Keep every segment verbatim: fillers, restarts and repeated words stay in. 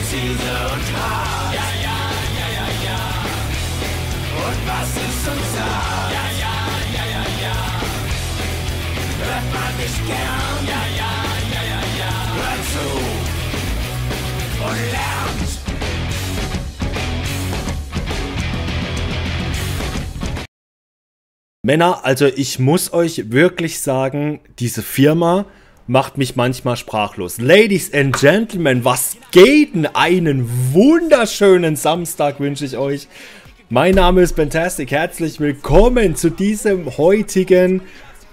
präzise und hart. Ja, ja, ja, ja, ja. Und was ist unser? Ja, ja, ja, ja, ja. Hört man nicht gern? Ja, ja, ja, ja, ja. Hört zu und lernt. Männer, also ich muss euch wirklich sagen, diese Firma macht mich manchmal sprachlos. Ladies and Gentlemen, was geht denn? Einen wunderschönen Samstag wünsche ich euch. Mein Name ist Bentastic, herzlich willkommen zu diesem heutigen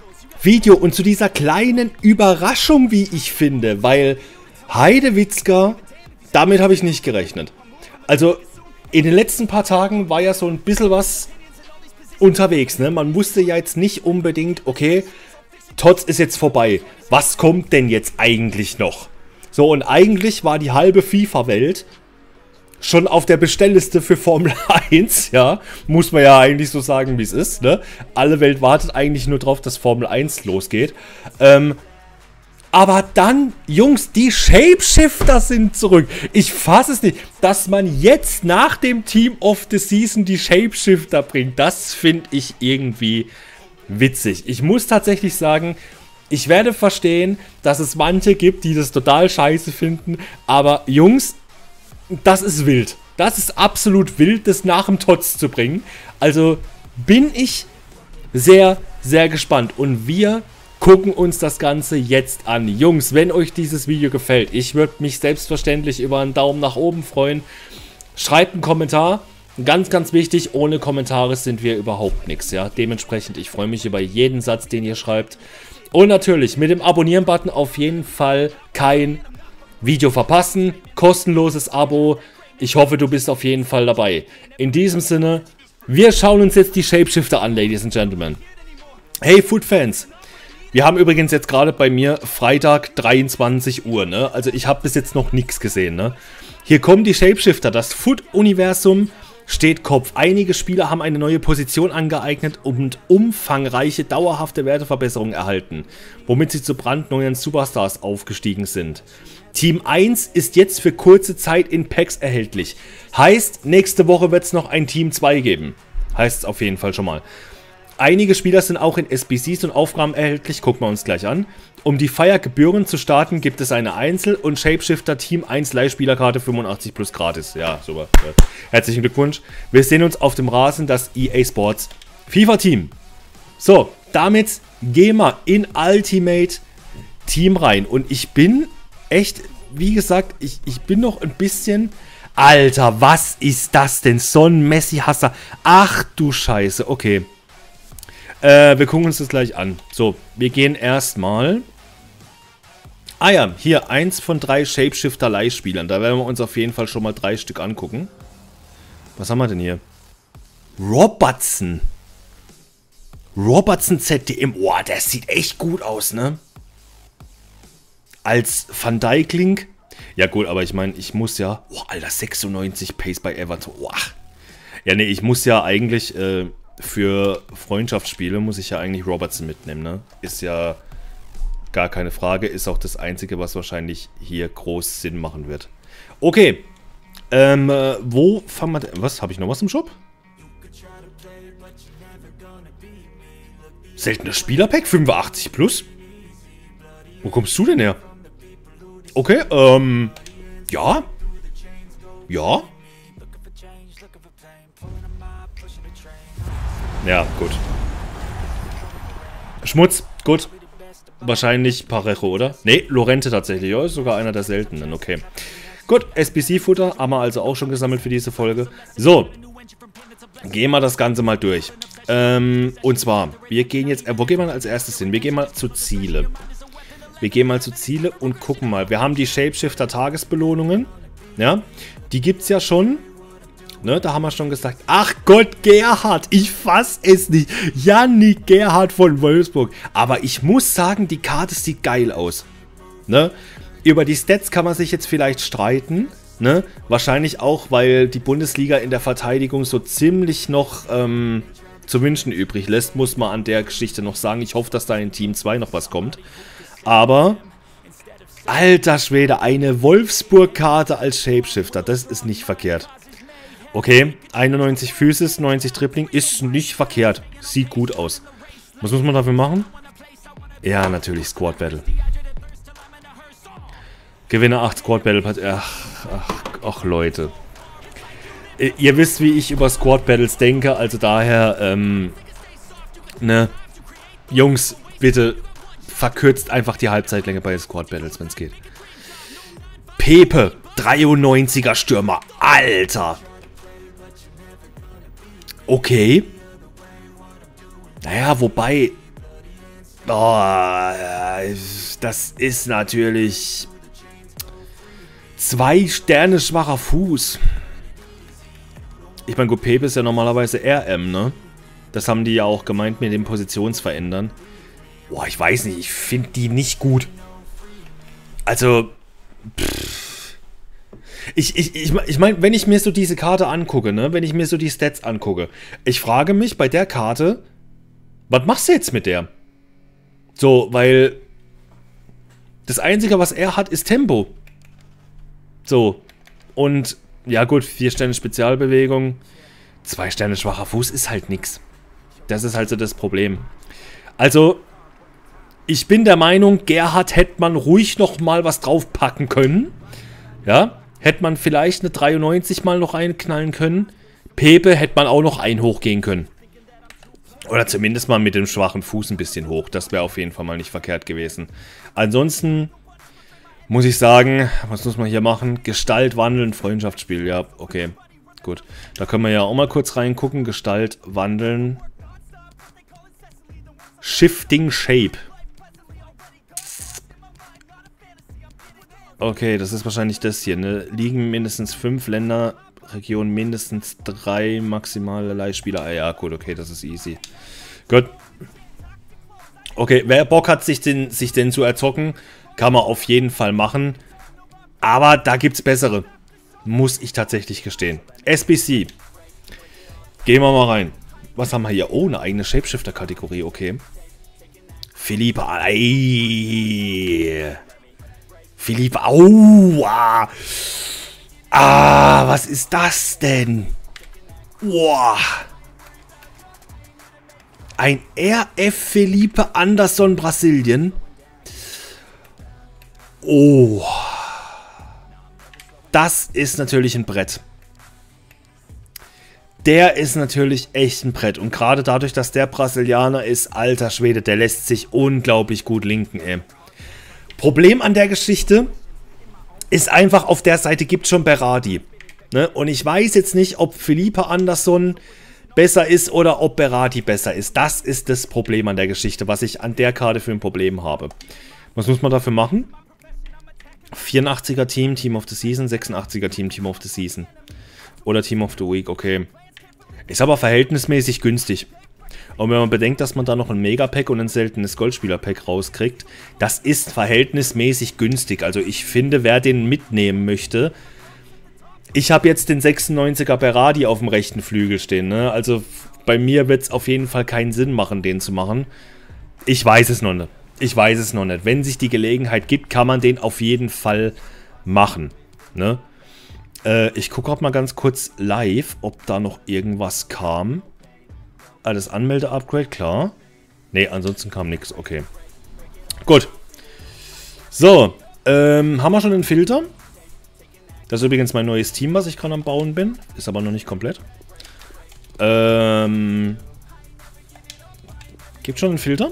Video und zu dieser kleinen Überraschung, wie ich finde, weil Heidewitzka, damit habe ich nicht gerechnet. Also in den letzten paar Tagen war ja so ein bisschen was unterwegs, ne? Man wusste ja jetzt nicht unbedingt, okay, T O T S ist jetzt vorbei. Was kommt denn jetzt eigentlich noch? So, und eigentlich war die halbe FIFA-Welt schon auf der Bestellliste für Formel eins, ja. Muss man ja eigentlich so sagen, wie es ist, ne? Alle Welt wartet eigentlich nur drauf, dass Formel eins losgeht. Ähm, aber dann, Jungs, die Shapeshifter sind zurück. Ich fasse es nicht, dass man jetzt nach dem Team of the Season die Shapeshifter bringt. Das finde ich irgendwie witzig. Ich muss tatsächlich sagen, ich werde verstehen, dass es manche gibt, die das total scheiße finden. Aber Jungs, das ist wild. Das ist absolut wild, das nach dem T O T S zu bringen. Also bin ich sehr, sehr gespannt. Und wir gucken uns das Ganze jetzt an. Jungs, wenn euch dieses Video gefällt, ich würde mich selbstverständlich über einen Daumen nach oben freuen. Schreibt einen Kommentar. Ganz, ganz wichtig, ohne Kommentare sind wir überhaupt nichts. Ja? Dementsprechend, ich freue mich über jeden Satz, den ihr schreibt. Und natürlich, mit dem Abonnieren-Button auf jeden Fall kein Video verpassen. Kostenloses Abo. Ich hoffe, du bist auf jeden Fall dabei. In diesem Sinne, wir schauen uns jetzt die Shapeshifter an, Ladies and Gentlemen. Hey, Foot-Fans. Wir haben übrigens jetzt gerade bei mir Freitag dreiundzwanzig Uhr, ne? Also ich habe bis jetzt noch nichts gesehen, ne? Hier kommen die Shapeshifter. Das Foot-Universum steht Kopf. Einige Spieler haben eine neue Position angeeignet und umfangreiche, dauerhafte Werteverbesserungen erhalten, womit sie zu brandneuen Superstars aufgestiegen sind. Team eins ist jetzt für kurze Zeit in Packs erhältlich. Heißt, nächste Woche wird es noch ein Team zwei geben. Heißt es auf jeden Fall schon mal. Einige Spieler sind auch in S B Cs und Aufgaben erhältlich, gucken wir uns gleich an. Um die Feiergebühren zu starten, gibt es eine Einzel- und Shapeshifter Team eins Leihspielerkarte fünfundachtzig plus gratis. Ja, super. Ja. Herzlichen Glückwunsch. Wir sehen uns auf dem Rasen, das E A Sports FIFA Team. So, damit gehen wir in Ultimate Team rein. Und ich bin echt, wie gesagt, ich, ich bin noch ein bisschen... Alter, was ist das denn? So ein Messi-Hasser. Ach du Scheiße, okay. Äh, wir gucken uns das gleich an. So, wir gehen erstmal. Ah ja, hier eins von drei Shapeshifter-Leihspielern. Da werden wir uns auf jeden Fall schon mal drei Stück angucken. Was haben wir denn hier? Robertson. Robertson Z D M. Boah, der sieht echt gut aus, ne? Als Van Dijk. Ja gut, aber ich meine, ich muss ja... Oh, Alter, sechsundneunzig Pace bei Everton. Oh. Ja, ne, ich muss ja eigentlich... Äh, für Freundschaftsspiele muss ich ja eigentlich Robertson mitnehmen, ne? Ist ja gar keine Frage. Ist auch das Einzige, was wahrscheinlich hier groß Sinn machen wird. Okay. Ähm, äh, wo fangen wir... Was? Habe ich noch was im Shop? Seltenes Spielerpack? fünfundachtzig plus? Wo kommst du denn her? Okay, ähm... Ja. Ja. Ja, gut. Schmutz, gut. Wahrscheinlich Parejo, oder? Ne, Lorente tatsächlich. Ja, ist sogar einer der seltenen. Okay. Gut, S B C-Futter haben wir also auch schon gesammelt für diese Folge. So. Gehen wir das Ganze mal durch. Ähm, und zwar, wir gehen jetzt... Äh, wo gehen wir als erstes hin? Wir gehen mal zu Ziele. Wir gehen mal zu Ziele und gucken mal. Wir haben die Shapeshifter-Tagesbelohnungen. Ja, die gibt es ja schon. Ne, da haben wir schon gesagt, ach Gott, Gerhard, ich fass es nicht. Yannick Gerhard von Wolfsburg. Aber ich muss sagen, die Karte sieht geil aus. Ne? Über die Stats kann man sich jetzt vielleicht streiten. Ne? Wahrscheinlich auch, weil die Bundesliga in der Verteidigung so ziemlich noch ähm, zu wünschen übrig lässt, muss man an der Geschichte noch sagen. Ich hoffe, dass da in Team zwei noch was kommt. Aber Alter Schwede, eine Wolfsburg-Karte als Shapeshifter. Das ist nicht verkehrt. Okay, einundneunzig Physis, neunzig Tripling ist nicht verkehrt. Sieht gut aus. Was muss man dafür machen? Ja, natürlich Squad Battle. Gewinne acht Squad Battle. Ach, ach, ach, Leute. Ihr wisst, wie ich über Squad Battles denke, also daher, ähm, ne, Jungs, bitte verkürzt einfach die Halbzeitlänge bei Squad Battles, wenn es geht. Pepe, dreiundneunziger Stürmer, Alter. Okay. Naja, wobei, oh, das ist natürlich zwei Sterne schwacher Fuß. Ich meine, gut, Pepe ist ja normalerweise R M, ne? Das haben die ja auch gemeint mit dem Positionsverändern. Boah, ich weiß nicht, ich finde die nicht gut. Also, pff. Ich, ich, ich, ich meine, wenn ich mir so diese Karte angucke, ne? Wenn ich mir so die Stats angucke, ich frage mich bei der Karte, was machst du jetzt mit der? So, weil das Einzige, was er hat, ist Tempo. So, und ja gut, vier Sterne Spezialbewegung, zwei Sterne schwacher Fuß ist halt nix. Das ist halt so das Problem. Also, ich bin der Meinung, Gerhard hätte man ruhig noch mal was draufpacken können. Ja, hätte man vielleicht eine dreiundneunzig mal noch reinknallen können. Pepe hätte man auch noch ein hochgehen können. Oder zumindest mal mit dem schwachen Fuß ein bisschen hoch. Das wäre auf jeden Fall mal nicht verkehrt gewesen. Ansonsten muss ich sagen, was muss man hier machen? Gestalt wandeln, Freundschaftsspiel. Ja, okay, gut. Da können wir ja auch mal kurz reingucken. Gestalt wandeln. Shifting Shape. Okay, das ist wahrscheinlich das hier, ne? Ligen mindestens fünf Länder, Region mindestens drei maximale Leihspieler. Ah ja, gut, okay, das ist easy. Gut. Okay, wer Bock hat, sich den, sich den zu erzocken, kann man auf jeden Fall machen. Aber da gibt's bessere. Muss ich tatsächlich gestehen. S B C. Gehen wir mal rein. Was haben wir hier? Oh, eine eigene Shapeshifter-Kategorie, okay. Philippe, ey. Philippe, aua. Ah, was ist das denn? Boah. Ein R F Felipe Anderson Brasilien. Oh. Das ist natürlich ein Brett. Der ist natürlich echt ein Brett. Und gerade dadurch, dass der Brasilianer ist, alter Schwede, der lässt sich unglaublich gut linken, ey. Problem an der Geschichte ist einfach, auf der Seite gibt es schon Berardi. Ne? Und ich weiß jetzt nicht, ob Felipe Anderson besser ist oder ob Berardi besser ist. Das ist das Problem an der Geschichte, was ich an der Karte für ein Problem habe. Was muss man dafür machen? vierundachtziger Team, Team of the Season, sechsundachtziger Team, Team of the Season. Oder Team of the Week, okay. Ist aber verhältnismäßig günstig. Und wenn man bedenkt, dass man da noch ein Megapack und ein seltenes Goldspieler-Pack rauskriegt, das ist verhältnismäßig günstig. Also ich finde, wer den mitnehmen möchte... Ich habe jetzt den sechsundneunziger Berardi auf dem rechten Flügel stehen, ne? Also bei mir wird es auf jeden Fall keinen Sinn machen, den zu machen. Ich weiß es noch nicht. Ich weiß es noch nicht. Wenn sich die Gelegenheit gibt, kann man den auf jeden Fall machen, ne? Äh, ich gucke auch mal ganz kurz live, ob da noch irgendwas kam. Ah, das Anmelde-Upgrade, klar. Ne, ansonsten kam nichts. Okay. Gut. So. Ähm, haben wir schon einen Filter? Das ist übrigens mein neues Team, was ich gerade am Bauen bin. Ist aber noch nicht komplett. Ähm. Gibt schon einen Filter?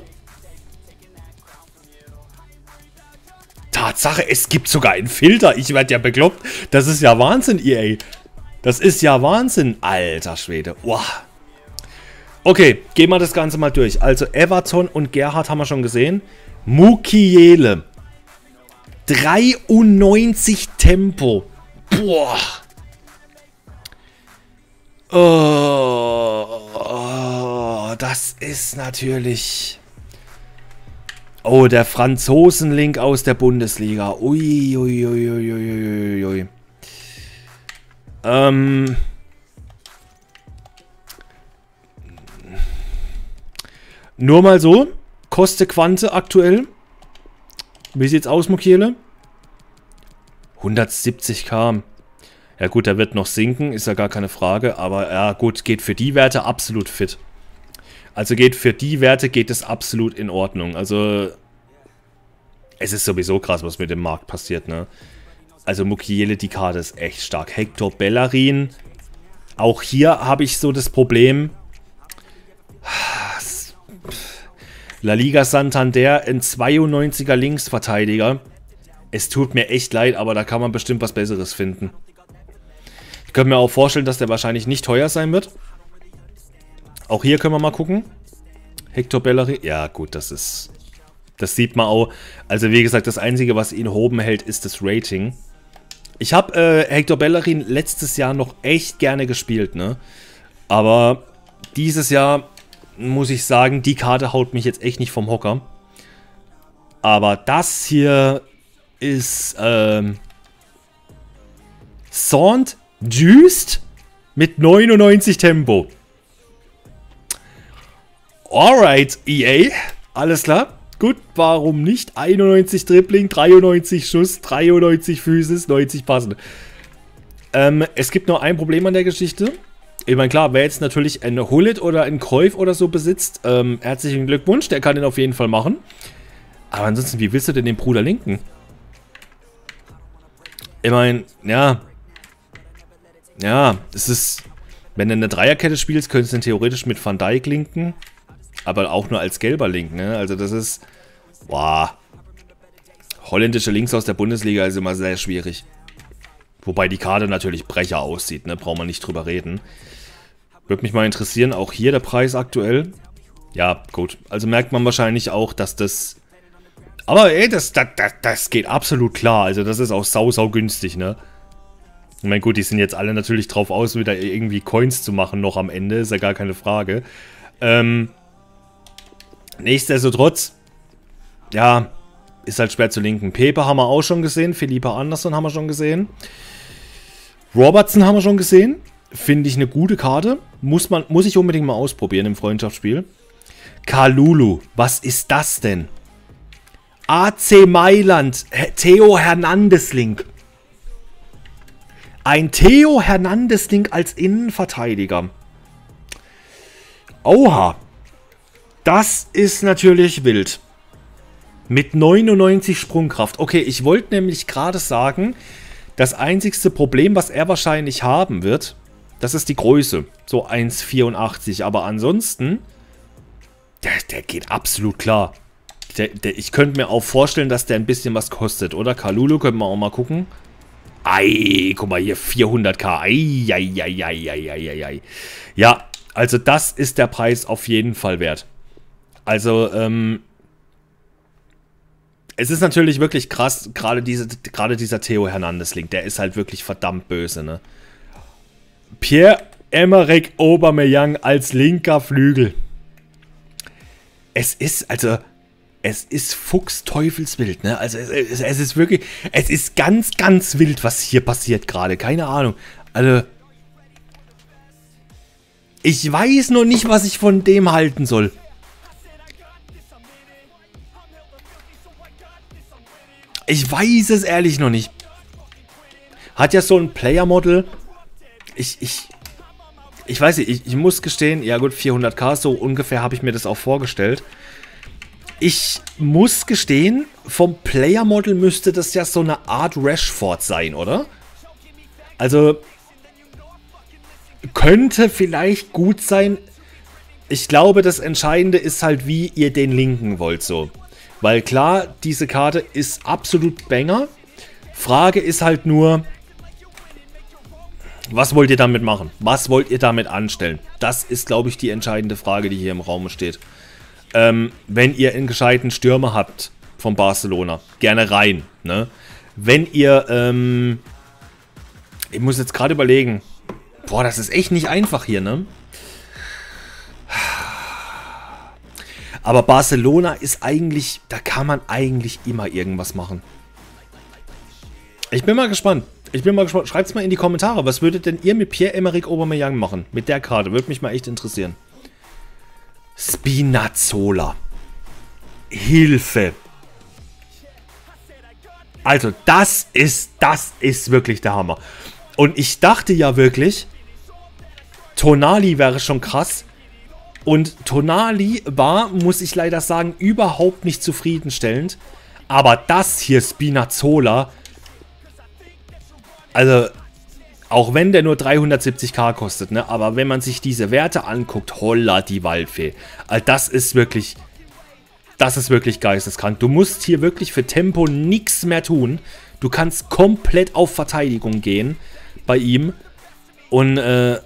Tatsache, es gibt sogar einen Filter. Ich werde ja bekloppt. Das ist ja Wahnsinn, E A. Das ist ja Wahnsinn. Alter Schwede. Wow. Okay, gehen wir das Ganze mal durch. Also Everton und Gerhard haben wir schon gesehen. Mukiele. dreiundneunzig Tempo. Boah. Oh, oh, das ist natürlich... Oh, der Franzosen-Link aus der Bundesliga. Ui, ui, ui, ui, ui, ui. Ähm... Nur mal so. Koste Quante aktuell. Wie sieht's aus, Mukiele? hundertsiebzig K. Ja gut, der wird noch sinken, ist ja gar keine Frage. Aber ja gut, geht für die Werte absolut fit. Also geht für die Werte geht es absolut in Ordnung. Also es ist sowieso krass, was mit dem Markt passiert, ne? Also Mukiele, die Karte ist echt stark. Hector Bellerin. Auch hier habe ich so das Problem. La Liga Santander, ein zweiundneunziger Linksverteidiger. Es tut mir echt leid, aber da kann man bestimmt was Besseres finden. Ich könnte mir auch vorstellen, dass der wahrscheinlich nicht teuer sein wird. Auch hier können wir mal gucken. Hector Bellerin. Ja gut, das ist... Das sieht man auch. Also wie gesagt, das Einzige, was ihn oben hält, ist das Rating. Ich habe äh, Hector Bellerin letztes Jahr noch echt gerne gespielt, ne? Aber dieses Jahr muss ich sagen, die Karte haut mich jetzt echt nicht vom Hocker. Aber das hier ist ähm, Saint Just mit neunundneunzig Tempo. Alright, E A. Alles klar. Gut, warum nicht? einundneunzig Dribbling, dreiundneunzig Schuss, dreiundneunzig Physis, neunzig Passen. Ähm, es gibt nur ein Problem an der Geschichte. Ich meine, klar, wer jetzt natürlich eine Hullet oder einen Cruyff oder so besitzt, ähm, herzlichen Glückwunsch, der kann den auf jeden Fall machen. Aber ansonsten, wie willst du denn den Bruder linken? Ich meine, ja. Ja, es ist... Wenn du eine Dreierkette spielst, könntest du den theoretisch mit Van Dijk linken. Aber auch nur als gelber Link, ne? Also das ist... Boah. Holländische Links aus der Bundesliga ist immer sehr schwierig. Wobei die Karte natürlich Brecher aussieht, ne? Braucht man nicht drüber reden. Würde mich mal interessieren, auch hier der Preis aktuell. Ja, gut. Also merkt man wahrscheinlich auch, dass das... Aber ey, das, das, das, das geht absolut klar. Also das ist auch sau, sau günstig, ne? Ich meine, gut, die sind jetzt alle natürlich drauf aus, wieder irgendwie Coins zu machen noch am Ende. Ist ja gar keine Frage. Ähm... Nichtsdestotrotz, ja, ist halt schwer zu linken. Pepe haben wir auch schon gesehen. Felipe Anderson haben wir schon gesehen. Robertson haben wir schon gesehen. Finde ich eine gute Karte. Muss, man, muss ich unbedingt mal ausprobieren im Freundschaftsspiel. Kalulu, was ist das denn? A C Mailand, Theo Hernandez Link. Ein Theo Hernandez Link als Innenverteidiger. Oha. Das ist natürlich wild. Mit neunundneunzig Sprungkraft. Okay, ich wollte nämlich gerade sagen, das einzigste Problem, was er wahrscheinlich haben wird, das ist die Größe. So eins Komma vierundachtzig. Aber ansonsten, der, der geht absolut klar. Der, der, ich könnte mir auch vorstellen, dass der ein bisschen was kostet, oder? Kalulu, können wir auch mal gucken. Ei, guck mal hier, vierhundert K. Ei, ei, ei, ei, ei, ei, ei. Ja, also das ist der Preis auf jeden Fall wert. Also, ähm, es ist natürlich wirklich krass, gerade diese, gerade dieser Theo Hernandez-Link, der ist halt wirklich verdammt böse, ne? Pierre-Emerick Aubameyang als linker Flügel. Es ist, also, es ist fuchsteufelswild, ne? Also, es, es, es ist wirklich, es ist ganz, ganz wild, was hier passiert gerade, keine Ahnung. Also, ich weiß noch nicht, was ich von dem halten soll. Ich weiß es ehrlich noch nicht. Hat ja so ein Player-Model. Ich, ich, ich weiß nicht, ich, ich muss gestehen, ja gut, vierhundert K, so ungefähr habe ich mir das auch vorgestellt. Ich muss gestehen, vom Player-Model müsste das ja so eine Art Rashford sein, oder? Also, könnte vielleicht gut sein. Ich glaube, das Entscheidende ist halt, wie ihr den linken wollt, so. Weil klar, diese Karte ist absolut Banger. Frage ist halt nur, was wollt ihr damit machen? Was wollt ihr damit anstellen? Das ist, glaube ich, die entscheidende Frage, die hier im Raum steht. Ähm, wenn ihr einen gescheiten Stürmer habt von Barcelona, gerne rein, ne? Wenn ihr, ähm, ich muss jetzt gerade überlegen, boah, das ist echt nicht einfach hier, ne? Aber Barcelona ist eigentlich, da kann man eigentlich immer irgendwas machen. Ich bin mal gespannt. Ich bin mal gespannt. Schreibt es mal in die Kommentare. Was würdet denn ihr mit Pierre-Emerick Aubameyang machen? Mit der Karte. Würde mich mal echt interessieren. Spinazzola. Hilfe. Also das ist, das ist wirklich der Hammer. Und ich dachte ja wirklich, Tonali wäre schon krass. Und Tonali war, muss ich leider sagen, überhaupt nicht zufriedenstellend. Aber das hier, Spinazzola, also, auch wenn der nur dreihundertsiebzig K kostet, ne, aber wenn man sich diese Werte anguckt, holla die Waldfee. Also das ist wirklich, das ist wirklich geisteskrank. Du musst hier wirklich für Tempo nichts mehr tun. Du kannst komplett auf Verteidigung gehen bei ihm. Und, äh,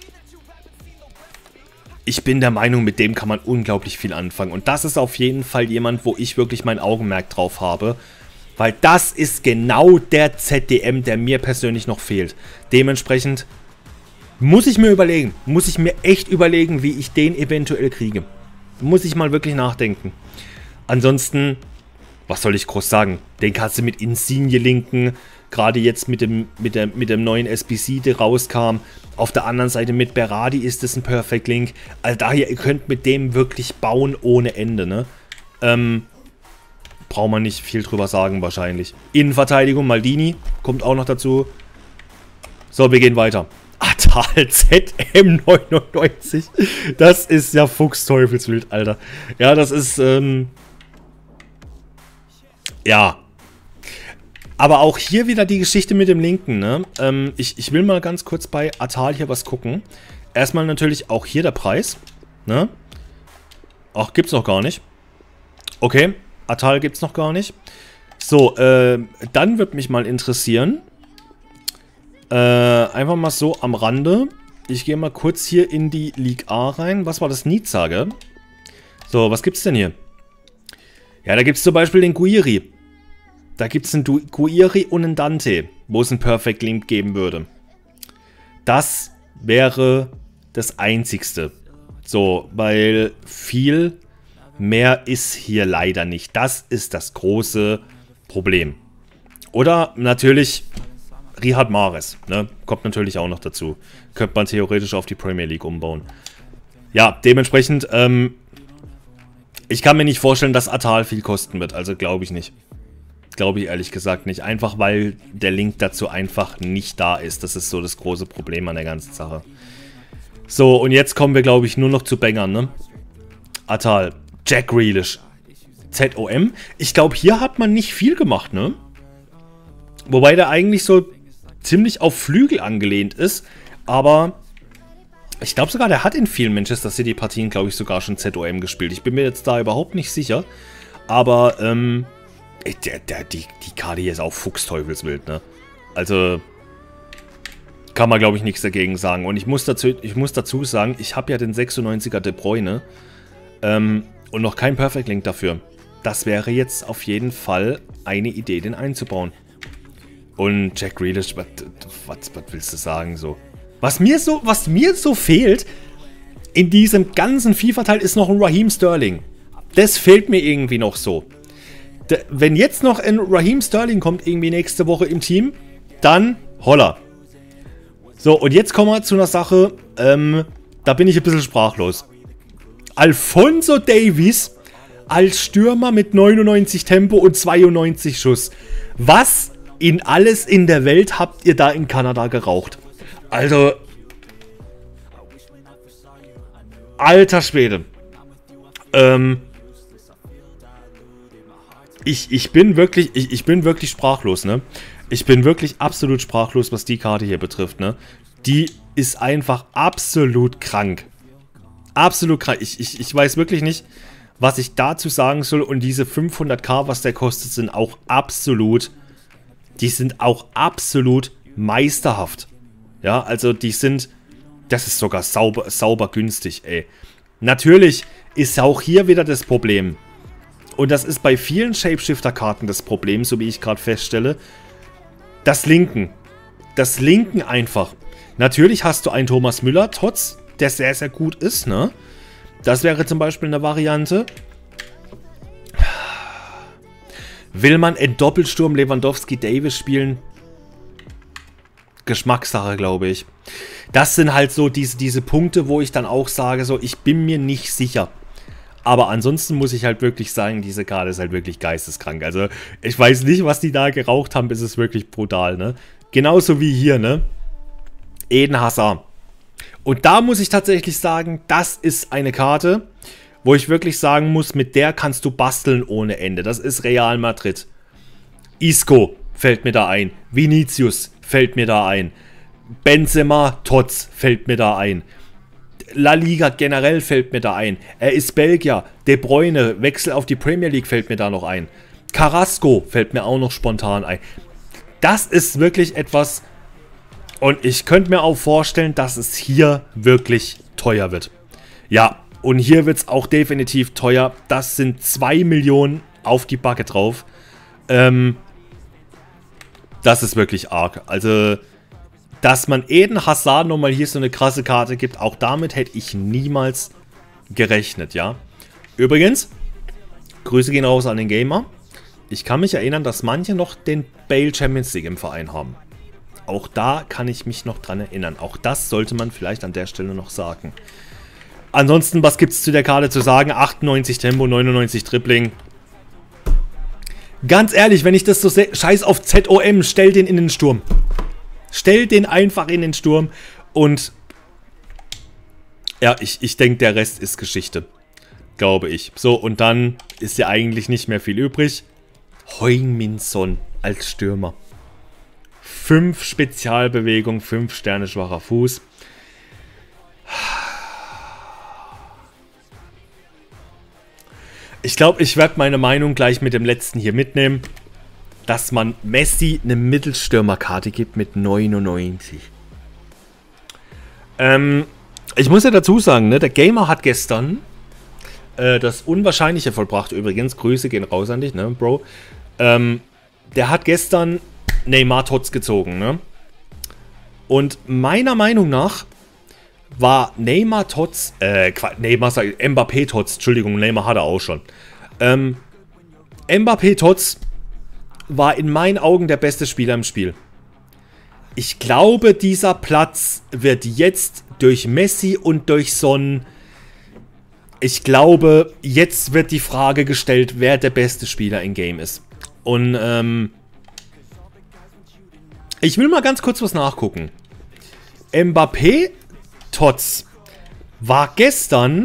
ich bin der Meinung, mit dem kann man unglaublich viel anfangen. Und das ist auf jeden Fall jemand, wo ich wirklich mein Augenmerk drauf habe. Weil das ist genau der Z D M, der mir persönlich noch fehlt. Dementsprechend muss ich mir überlegen, muss ich mir echt überlegen, wie ich den eventuell kriege. Muss ich mal wirklich nachdenken. Ansonsten, was soll ich groß sagen? Den kannst du mit Insigne linken. Gerade jetzt mit dem, mit, der, mit dem neuen S B C, der rauskam. Auf der anderen Seite mit Berardi ist es ein Perfect Link. Also daher, ihr könnt mit dem wirklich bauen ohne Ende, ne? Ähm, braucht man nicht viel drüber sagen wahrscheinlich. Innenverteidigung, Maldini, kommt auch noch dazu. So, wir gehen weiter. Atal Z M neunundneunzig. Das ist ja Fuchsteufelswild, Alter. Ja, das ist, ähm... ja. Aber auch hier wieder die Geschichte mit dem Linken, ne? Ähm, ich, ich will mal ganz kurz bei Atal hier was gucken. Erstmal natürlich auch hier der Preis, ne? Ach, gibt's noch gar nicht. Okay, Atal gibt's noch gar nicht. So, äh, dann wird mich mal interessieren. Äh, einfach mal so am Rande. Ich gehe mal kurz hier in die Ligue A rein. Was war das Nizza, gell? So, was gibt's denn hier? Ja, da gibt's zum Beispiel den Guiri. Da gibt es einen Guiri und einen Dante, wo es einen Perfect Link geben würde. Das wäre das Einzigste. So, weil viel mehr ist hier leider nicht. Das ist das große Problem. Oder natürlich Riyad Mahrez, ne? Kommt natürlich auch noch dazu. Könnte man theoretisch auf die Premier League umbauen. Ja, dementsprechend, ähm, ich kann mir nicht vorstellen, dass Atal viel kosten wird. Also glaube ich nicht. Glaube ich ehrlich gesagt nicht. Einfach weil der Link dazu einfach nicht da ist. Das ist so das große Problem an der ganzen Sache. So, und jetzt kommen wir, glaube ich, nur noch zu Bangern, ne? Atal, Jack Grealish, Z O M. Ich glaube, hier hat man nicht viel gemacht, ne? Wobei der eigentlich so ziemlich auf Flügel angelehnt ist. Aber ich glaube sogar, der hat in vielen Manchester City Partien, glaube ich, sogar schon Z O M gespielt. Ich bin mir jetzt da überhaupt nicht sicher. Aber, ähm... Der, der, die, die Karte hier ist auch Fuchsteufelswild, ne? Also kann man, glaube ich, nichts dagegen sagen. Und ich muss dazu, ich muss dazu sagen, ich habe ja den sechsundneunziger De Bruyne ähm, und noch kein Perfect Link dafür. Das wäre jetzt auf jeden Fall eine Idee, den einzubauen. Und Jack Grealish, was, was, was willst du sagen so? Was mir so, was mir so fehlt in diesem ganzen FIFA-Teil ist noch ein Raheem Sterling. Das fehlt mir irgendwie noch so. Wenn jetzt noch ein Raheem Sterling kommt, irgendwie nächste Woche im Team, dann holla. So, und jetzt kommen wir zu einer Sache, ähm, da bin ich ein bisschen sprachlos. Alphonso Davies als Stürmer mit neunundneunzig Tempo und zweiundneunzig Schuss. Was in alles in der Welt habt ihr da in Kanada geraucht? Also, alter Schwede. Ähm... Ich, ich bin wirklich, ich, ich bin wirklich sprachlos, ne? Ich bin wirklich absolut sprachlos, was die Karte hier betrifft, ne? Die ist einfach absolut krank. Absolut krank. Ich, ich, ich weiß wirklich nicht, was ich dazu sagen soll. Und diese fünfhundert K, was der kostet, sind auch absolut, die sind auch absolut meisterhaft. Ja, also die sind, das ist sogar sauber, sauber günstig, ey. Natürlich ist auch hier wieder das Problem. Und das ist bei vielen Shapeshifter-Karten das Problem, so wie ich gerade feststelle. Das Linken. Das Linken einfach. Natürlich hast du einen Thomas Müller, trotz der sehr, sehr gut ist, ne? Das wäre zum Beispiel eine Variante. Will man in Doppelsturm Lewandowski-Davis spielen? Geschmackssache, glaube ich. Das sind halt so diese, diese Punkte, wo ich dann auch sage, so, ich bin mir nicht sicher. Aber ansonsten muss ich halt wirklich sagen, diese Karte ist halt wirklich geisteskrank. Also ich weiß nicht, was die da geraucht haben, es ist wirklich brutal, ne? Genauso wie hier, ne? Eden Hazard. Und da muss ich tatsächlich sagen, das ist eine Karte, wo ich wirklich sagen muss, mit der kannst du basteln ohne Ende. Das ist Real Madrid. Isco fällt mir da ein. Vinicius fällt mir da ein. Benzema, Tots fällt mir da ein. La Liga generell fällt mir da ein. Er ist Belgier. De Bruyne, Wechsel auf die Premier League fällt mir da noch ein. Carrasco fällt mir auch noch spontan ein. Das ist wirklich etwas... Und ich könnte mir auch vorstellen, dass es hier wirklich teuer wird. Ja, und hier wird es auch definitiv teuer. Das sind zwei Millionen auf die Backe drauf. Ähm, das ist wirklich arg. Also, dass man Eden Hazard nochmal hier so eine krasse Karte gibt, auch damit hätte ich niemals gerechnet, ja. Übrigens, Grüße gehen raus an den Gamer. Ich kann mich erinnern, dass manche noch den Bale Champions League im Verein haben. Auch da kann ich mich noch dran erinnern. Auch das sollte man vielleicht an der Stelle noch sagen. Ansonsten, was gibt es zu der Karte zu sagen? achtundneunzig Tempo, neunundneunzig Dribbling. Ganz ehrlich, wenn ich das so sehe, scheiß auf Z O M, stell den in den Sturm. Stell den einfach in den Sturm. Und ja, ich, ich denke, der Rest ist Geschichte. Glaube ich. So, und dann ist ja eigentlich nicht mehr viel übrig. Heung-min Son als Stürmer. fünf Spezialbewegung, fünf Sterne schwacher Fuß. Ich glaube, ich werde meine Meinung gleich mit dem letzten hier mitnehmen, dass man Messi eine Mittelstürmerkarte gibt mit neunundneunzig. Ähm, ich muss ja dazu sagen, ne, der Gamer hat gestern äh, das Unwahrscheinliche vollbracht. Übrigens, Grüße gehen raus an dich, ne, Bro. Ähm, der hat gestern Neymar Tots gezogen, ne? Und meiner Meinung nach war Neymar Tots, äh, Neymar, Mbappé Tots, Entschuldigung, Neymar hat er auch schon. Ähm, Mbappé Tots war in meinen Augen der beste Spieler im Spiel. Ich glaube, dieser Platz wird jetzt durch Messi und durch Son, ich glaube, jetzt wird die Frage gestellt, wer der beste Spieler im Game ist. Und, ähm, ich will mal ganz kurz was nachgucken. Mbappé Tots war gestern...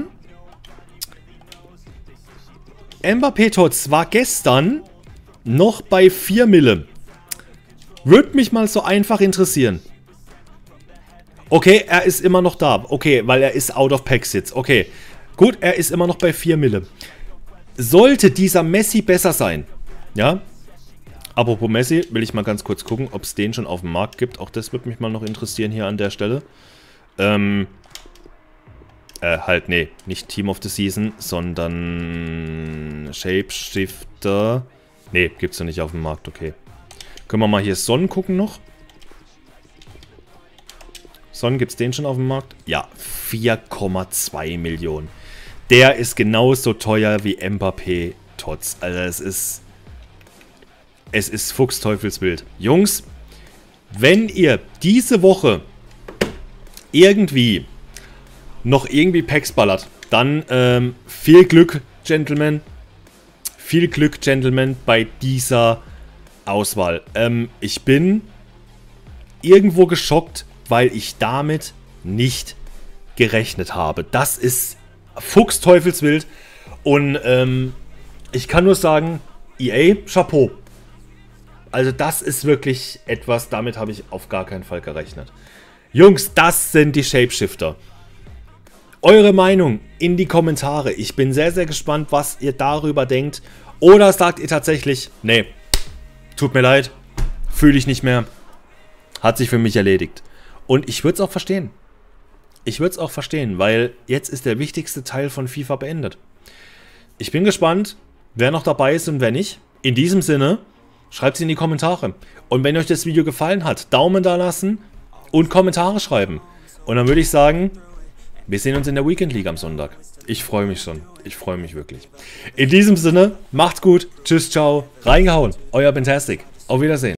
Mbappé Tots war gestern noch bei vier Mille. Würde mich mal so einfach interessieren. Okay, er ist immer noch da. Okay, weil er ist out of pack jetzt. Okay, gut, er ist immer noch bei vier Mille. Sollte dieser Messi besser sein, ja... Apropos Messi, will ich mal ganz kurz gucken, ob es den schon auf dem Markt gibt. Auch das würde mich mal noch interessieren hier an der Stelle. Ähm, äh, halt, nee, nicht Team of the Season, sondern Shapeshifter. Nee, gibt's noch nicht auf dem Markt, okay. Können wir mal hier Son gucken noch? Son, gibt's den schon auf dem Markt? Ja, vier Komma zwei Millionen. Der ist genauso teuer wie Mbappé Tots. Also es ist... Es ist Fuchsteufelswild. Jungs, wenn ihr diese Woche irgendwie noch irgendwie Packs ballert, dann ähm, viel Glück, Gentlemen. Viel Glück, Gentlemen, bei dieser Auswahl. Ähm, ich bin irgendwo geschockt, weil ich damit nicht gerechnet habe. Das ist Fuchsteufelswild. Und ähm, ich kann nur sagen, E A, Chapeau. Also das ist wirklich etwas, damit habe ich auf gar keinen Fall gerechnet. Jungs, das sind die Shapeshifter. Eure Meinung in die Kommentare. Ich bin sehr, sehr gespannt, was ihr darüber denkt. Oder sagt ihr tatsächlich, nee, tut mir leid, fühle ich nicht mehr. Hat sich für mich erledigt. Und ich würde es auch verstehen. Ich würde es auch verstehen, weil jetzt ist der wichtigste Teil von FIFA beendet. Ich bin gespannt, wer noch dabei ist und wer nicht. In diesem Sinne... Schreibt es in die Kommentare. Und wenn euch das Video gefallen hat, Daumen da lassen und Kommentare schreiben. Und dann würde ich sagen, wir sehen uns in der Weekend League am Sonntag. Ich freue mich schon. Ich freue mich wirklich. In diesem Sinne, macht's gut. Tschüss, ciao. Reingehauen. Euer Bentastic. Auf Wiedersehen.